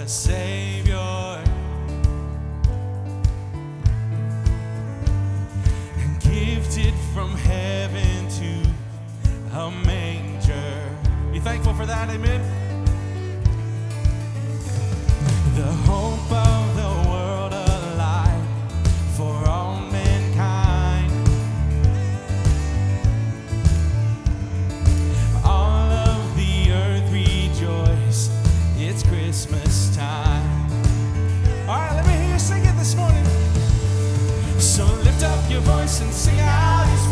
a Savior, and gifted from heaven to a manger. You thankful for that? Amen. The hope of the world alive for all mankind. All of the earth rejoice, it's Christmas time. All right, let me hear you sing it this morning. So lift up your voice and sing out His